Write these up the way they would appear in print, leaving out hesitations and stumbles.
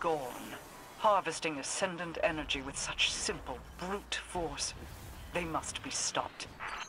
scorn, harvesting ascendant energy with such simple, brute force. They must be stopped.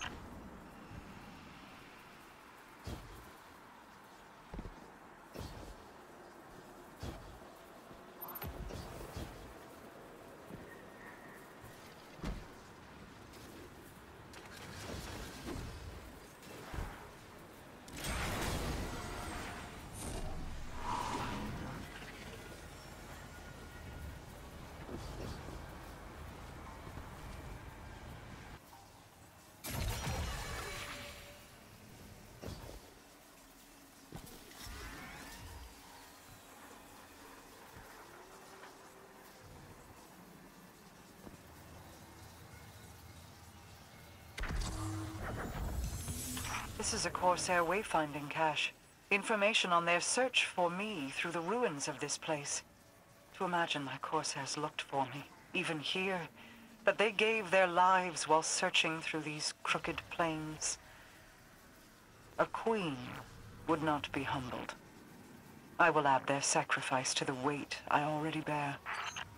This is a Corsair wayfinding cache. Information on their search for me through the ruins of this place. To imagine my Corsairs looked for me, even here, that they gave their lives while searching through these crooked plains. A queen would not be humbled. I will add their sacrifice to the weight I already bear.